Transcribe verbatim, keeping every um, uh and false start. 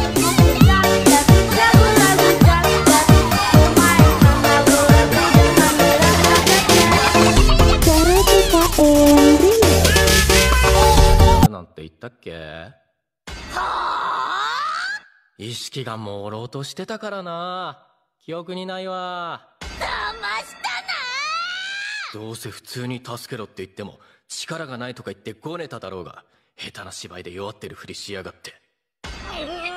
なんて言ったっけ？意識が朦朧としてたからな。記憶にないわ。 騙したな。 どうせ普通に助けろって言っても力がないとか言ってごねただろうが、下手な芝居で弱ってるふりしやがって。